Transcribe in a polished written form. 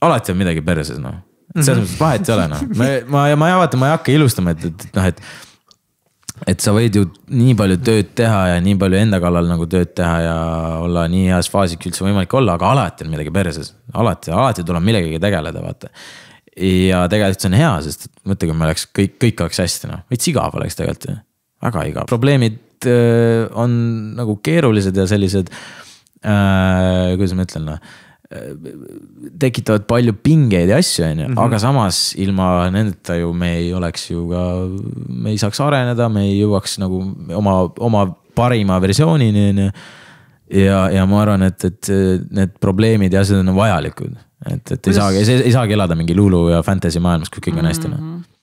alati on midagi perses, noh. Selles mõttes vahet ei ole, noh. Ma ei hakka ilustama, et sa võid ju nii palju tööd teha ja nii palju enda kallal nagu tööd teha ja olla nii heas faasik üldse võimalik olla, aga alati on midagi perses. Alati tuleb millegagi tegeleda, vaata. Ja tegelikult see on hea, sest mõttega me oleks kõik oleks hästi, noh. Võid igav oleks tegelikult, väga igav. Probleemid on nagu keerulised ja sellised, kuidas ma ütlen, tekitavad palju pingeid ja asju, aga samas ilma nendeta ju me ei oleks ju ka, me ei saaks areneda, me ei jõuaks nagu oma parima versioonini ja ma arvan, et need probleemid ja asjad on vajalikud, et ei saagi elada mingi luulu ja fantasy maailmas, kui kõik on hästi.